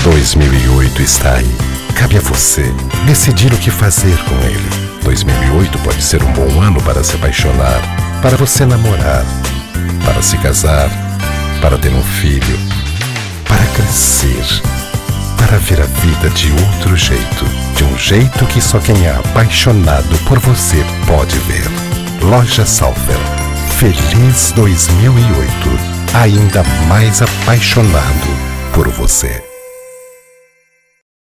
2008 está aí. Cabe a você decidir o que fazer com ele. 2008 pode ser um bom ano para se apaixonar, para você namorar, para se casar, para ter um filho, para crescer, para ver a vida de outro jeito, de um jeito que só quem é apaixonado por você pode ver. Loja Salfer. Feliz 2008, ainda mais apaixonado por você.